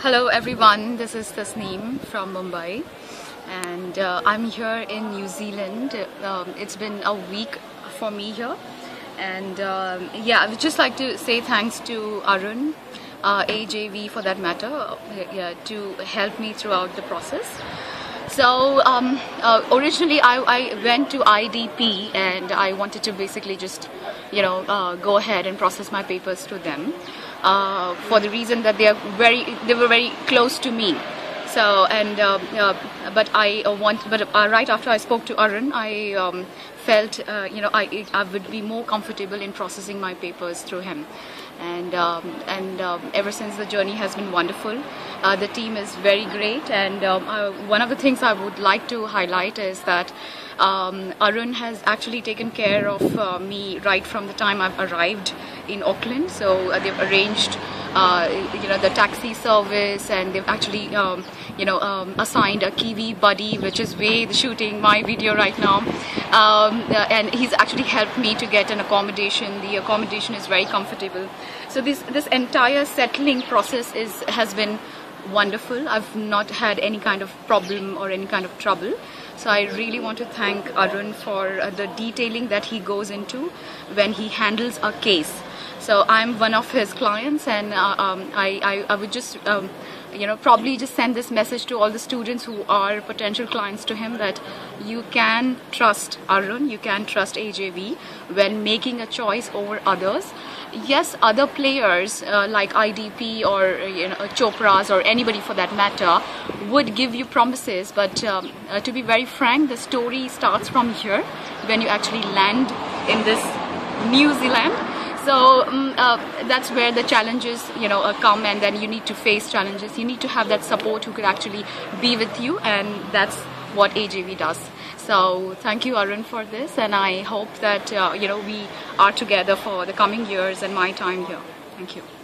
Hello everyone, this is Tasneem from Mumbai and I'm here in New Zealand. It's been a week for me here and yeah, I would just like to say thanks to Arun, AJV for that matter, to help me throughout the process. So originally I went to IDP and I wanted to basically just go ahead and process my papers to them for the reason that they were very close to me. So but right after I spoke to Arun, I felt I would be more comfortable in processing my papers through him. And ever since, the journey has been wonderful. The team is very great, and one of the things I would like to highlight is that Arun has actually taken care of me right from the time I've arrived in Auckland. So they've arranged the taxi service, and they've actually assigned a Kiwi buddy, which is shooting my video right now, and he's actually helped me to get an accommodation. The accommodation is very comfortable. So this entire settling process has been wonderful. I've not had any kind of problem or any kind of trouble. So I really want to thank Arun for the detailing that he goes into when he handles a case. So I'm one of his clients, and I would just probably just send this message to all the students who are potential clients to him, that you can trust Arun, you can trust AJV when making a choice over others. Yes, other players like IDP or Chopra's or anybody for that matter would give you promises, but to be very frank, the story starts from here when you actually land in this New Zealand. So that's where the challenges come, and then you need to face challenges. You need to have that support who could actually be with you, and that's what AJV does. So thank you, Arun, for this, and I hope that we are together for the coming years and my time here. Thank you.